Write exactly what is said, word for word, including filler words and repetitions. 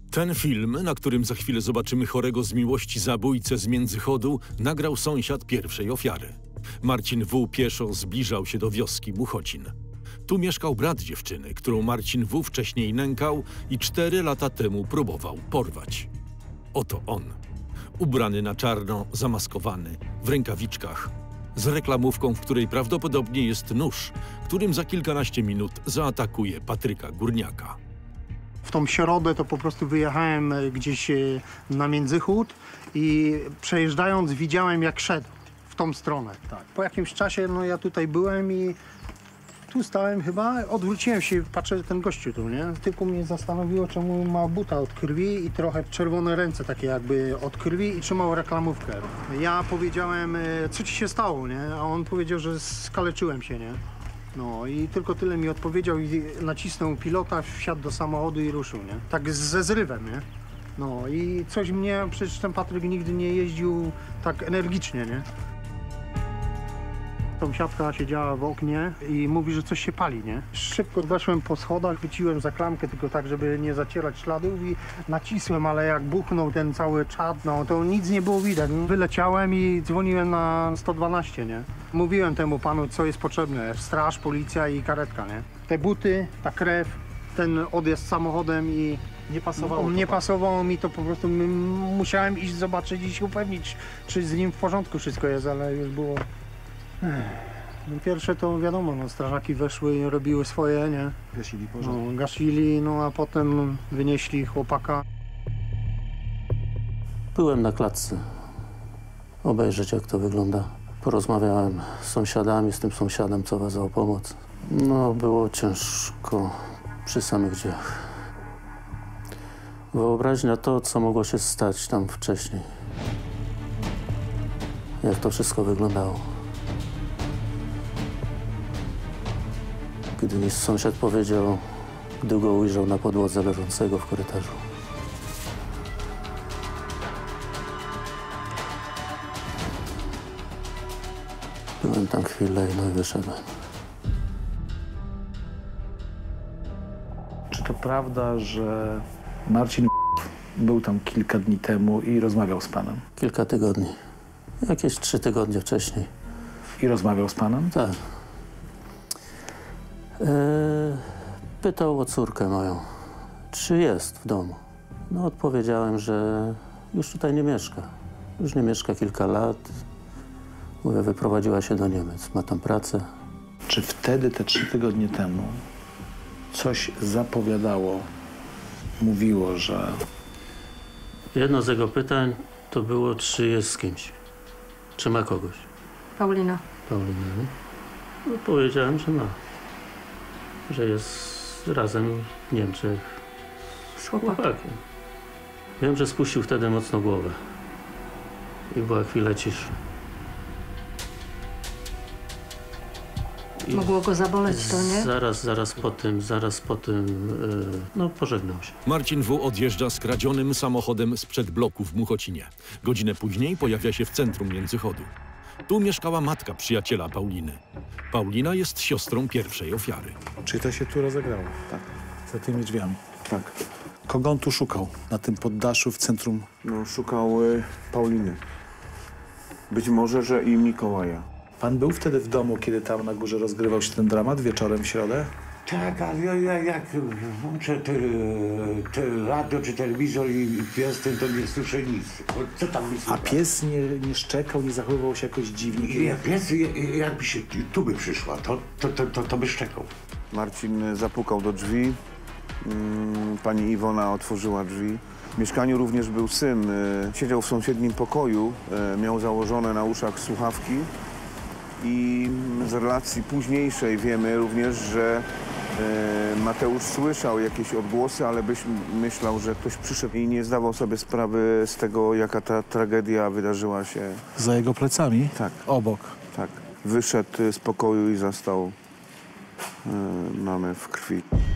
Ten film, na którym za chwilę zobaczymy chorego z miłości zabójcę z Międzychodu, nagrał sąsiad pierwszej ofiary. Marcin W. pieszo zbliżał się do wioski Muchocin. Tu mieszkał brat dziewczyny, którą Marcin W. wcześniej nękał i cztery lata temu próbował porwać. Oto on. Ubrany na czarno, zamaskowany, w rękawiczkach, z reklamówką, w której prawdopodobnie jest nóż, którym za kilkanaście minut zaatakuje Patryka Górniaka. W tą środę to po prostu wyjechałem gdzieś na Międzychód i przejeżdżając widziałem, jak szedł w tą stronę. Tak. Po jakimś czasie no ja tutaj byłem i tu stałem chyba, odwróciłem się, patrzę, ten gościu tu, nie? Tylko mnie zastanowiło, czemu ma buta od krwi i trochę czerwone ręce takie jakby od krwi i trzymał reklamówkę. Ja powiedziałem, co ci się stało, nie? A on powiedział, że skaleczyłem się, nie? No i tylko tyle mi odpowiedział i nacisnął pilota, wsiadł do samochodu i ruszył, nie? Tak ze zrywem, nie? No i coś mnie, przecież ten Patryk nigdy nie jeździł tak energicznie, nie? Sąsiadka siedziała w oknie i mówi, że coś się pali, nie? Szybko weszłem po schodach, wyciłem za klamkę tylko tak, żeby nie zacierać śladów i nacisłem, ale jak buchnął ten cały czad, no to nic nie było widać. Wyleciałem i dzwoniłem na sto dwanaście, nie? Mówiłem temu panu, co jest potrzebne. Straż, policja i karetka, nie? Te buty, ta krew, ten odjazd samochodem i nie pasowało. Nie pasowało mi to po prostu. Musiałem iść zobaczyć i się upewnić, czy z nim w porządku wszystko jest, ale już było... No pierwsze to wiadomo, no, strażaki weszły i robiły swoje, nie? Gasili pożar. No, gasili, no a potem wynieśli chłopaka. Byłem na klatce, obejrzeć jak to wygląda. Porozmawiałem z sąsiadami, z tym sąsiadem, co wezwał pomoc. No, było ciężko przy samych drzwiach. Wyobraźnia to, co mogło się stać tam wcześniej. Jak to wszystko wyglądało. Gdy mi sąsiad powiedział, gdy go ujrzał na podłodze leżącego w korytarzu. Byłem tam chwilę i no i wyszedłem. Czy to prawda, że Marcin był tam kilka dni temu i rozmawiał z panem? Kilka tygodni. Jakieś trzy tygodnie wcześniej. I rozmawiał z panem? Tak. Pytał o córkę moją, czy jest w domu. No odpowiedziałem, że już tutaj nie mieszka. Już nie mieszka kilka lat. Mówię, wyprowadziła się do Niemiec, ma tam pracę. Czy wtedy, te trzy tygodnie temu, coś zapowiadało, mówiło, że... Jedno z jego pytań to było, czy jest z kimś. Czy ma kogoś. Paulina. Paulina, no. No, powiedziałem, że ma. Że jest razem w Niemczech z chłopakiem. Wiem, że spuścił wtedy mocno głowę i była chwila ciszy. I mogło go zaboleć to, nie? Zaraz, zaraz po tym, zaraz po tym, yy, no pożegnał się. Marcin W. odjeżdża skradzionym samochodem sprzed bloku w Muchocinie. Godzinę później pojawia się w centrum Międzychodu. Tu mieszkała matka przyjaciela Pauliny. Paulina jest siostrą pierwszej ofiary. Czyli to się tu rozegrało? Tak. Za tymi drzwiami? Tak. Kogo on tu szukał? Na tym poddaszu w centrum? No, szukał y, Pauliny. Być może, że i Mikołaja. Pan był wtedy w domu, kiedy tam na górze rozgrywał się ten dramat wieczorem w środę? Tak, ale ja, ja, jak włączę te, te radio czy telewizor i pies ten, to nie słyszę nic. Co tam mi A pies nie, nie szczekał, nie zachowywał się jakoś dziwnie? Ja, pies, jakby się tu by przyszła, to, to, to, to, to by szczekał. Marcin zapukał do drzwi. Pani Iwona otworzyła drzwi. W mieszkaniu również był syn. Siedział w sąsiednim pokoju, miał założone na uszach słuchawki. I z relacji późniejszej wiemy również, że e, Mateusz słyszał jakieś odgłosy, ale byś myślał, że ktoś przyszedł i nie zdawał sobie sprawy z tego, jaka ta tragedia wydarzyła się. Za jego plecami? Tak. Obok? Tak. Wyszedł z pokoju i zastał e, mamę w krwi.